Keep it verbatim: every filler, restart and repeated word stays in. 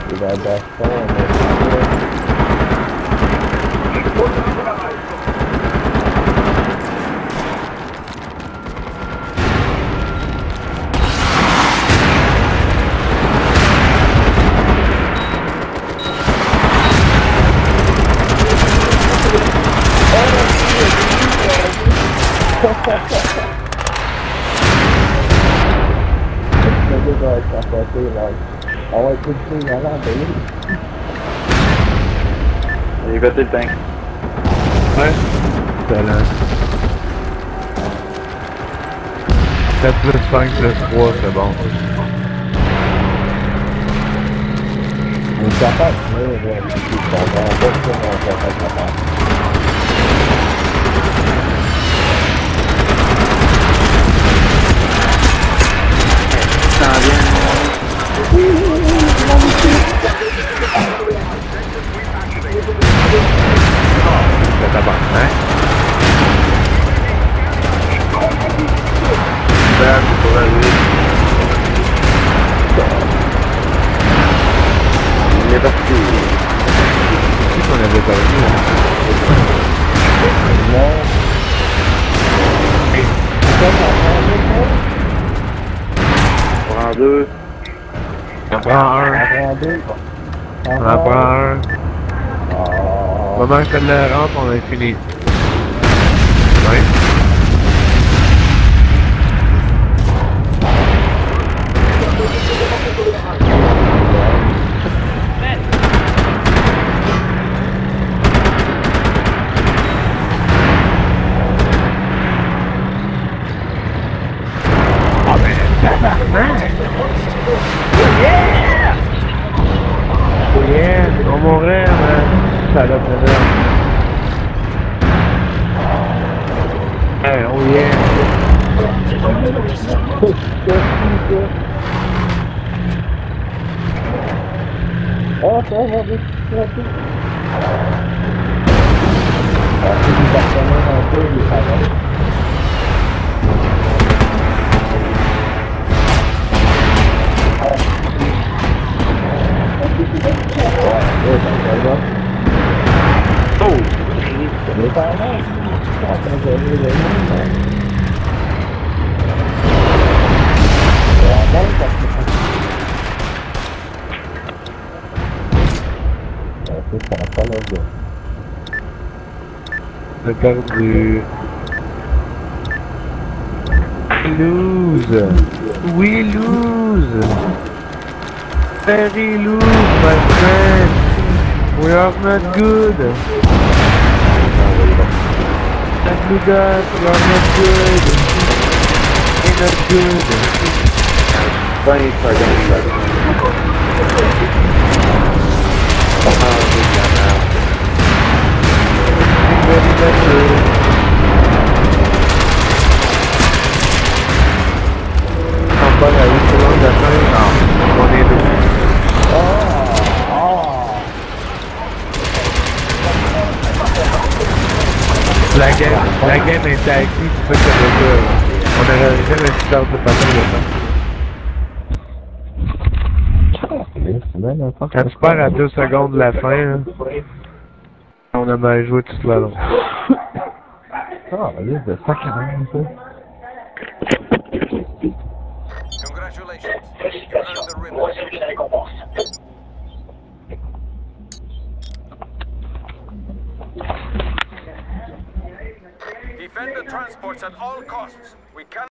Il a baston, mais... On va écouter le avant, J'ai pété le tank. Ouais. Excellent. sept plus cinq plus trois, c'est bon. on est capable, mais on va pas faire un capable. Ça vient. C'est tabarnak. Ben, c'est pour aller. Il est parti. C'est qu'on avait perdu, hein. Non. On prend deux. On prend un. On prend deux. On en prend un. Ah. Moment que le rentre, on a fini. Ouais. Ah ben, tabarnak! Yeah! Yeah! On mourrait, man! Salope de merde! Hey, oh yeah! Oh, ça va vite, ça va vite. Ah, c'est du Barcelone un peu, il est pas mal. Oh! Mais pas mal. Quand on a vu le monde, c'est la balle parce que c'est ça, pas le jeu. J'ai perdu. Lose. We lose. Very lose, my friend. We are not good. And we got, we are not good. We're not good. Funny cartoon. Oh, good job now. Very not good. On parle à huit secondes de fin, non, on est deux. La game, la game était acquise, c'est ça que ça veut dire. On aurait jamais su faire de façon de ça. Quand tu perds à deux secondes de la fin, là, on a mal joué tout le long. Ah, oui, c'est ça qui arrive, ça. Congratulations. You earned the ribbon. Defend the transports at all costs. We cannot